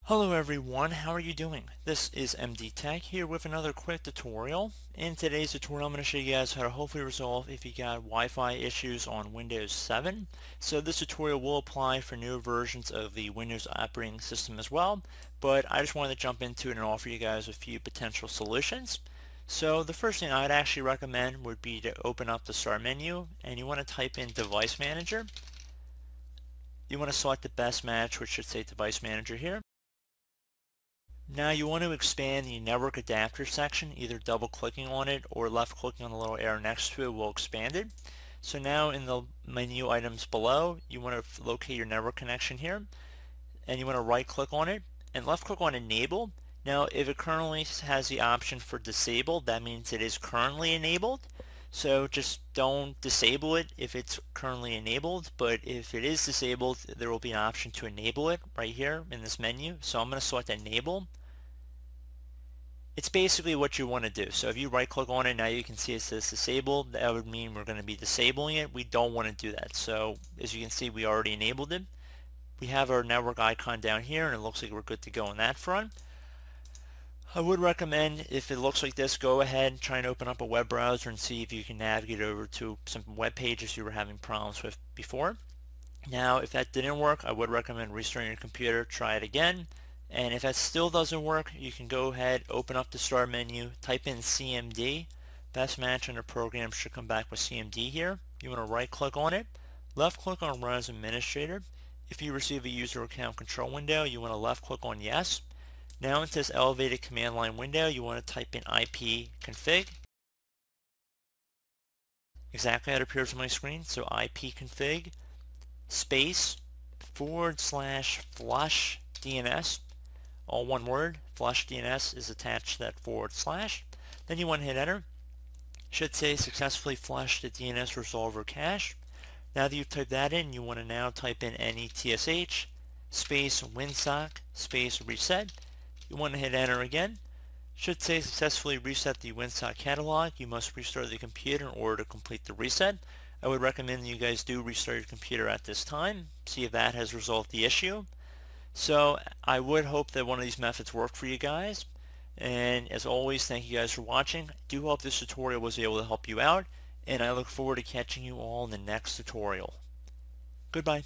Hello everyone, how are you doing? This is MD Tech here with another quick tutorial. In today's tutorial I'm going to show you guys how to hopefully resolve if you got Wi-Fi issues on Windows 7. So this tutorial will apply for newer versions of the Windows operating system as well, but I just wanted to jump into it and offer you guys a few potential solutions. So the first thing I'd actually recommend would be to open up the Start menu and you want to type in Device Manager. You want to select the best match, which should say Device Manager here. Now you want to expand the network adapter section, either double clicking on it or left clicking on the little arrow next to it will expand it. So now in the menu items below, you want to locate your network connection here and you want to right click on it and left click on enable. Now if it currently has the option for disabled, that means it is currently enabled. So just don't disable it if it's currently enabled, but if it is disabled, there will be an option to enable it right here in this menu. So I'm going to select enable. It's basically what you want to do. So if you right click on it, now you can see it says disabled. That would mean we're going to be disabling it. We don't want to do that. So as you can see, we already enabled it. We have our network icon down here and it looks like we're good to go on that front. I would recommend, if it looks like this, go ahead and try and open up a web browser and see if you can navigate over to some web pages you were having problems with before. Now if that didn't work, I would recommend restarting your computer, try it again. And if that still doesn't work, you can go ahead, open up the Start menu, type in CMD. Best match under program should come back with CMD here. You want to right click on it, left click on Run as Administrator. If you receive a user account control window, you want to left click on Yes. Now into this elevated command line window, you want to type in ipconfig. Exactly how it appears on my screen. So ipconfig space /flush DNS. All one word, flush DNS is attached to that /. Then you want to hit enter. Should say successfully flushed the DNS resolver cache. Now that you've typed that in, you want to now type in netsh space winsock space reset. You want to hit enter again. Should say successfully reset the winsock catalog. You must restart the computer in order to complete the reset. I would recommend you guys do restart your computer at this time. See if that has resolved the issue. So I would hope that one of these methods worked for you guys. And as always, thank you guys for watching. I do hope this tutorial was able to help you out, and I look forward to catching you all in the next tutorial. Goodbye.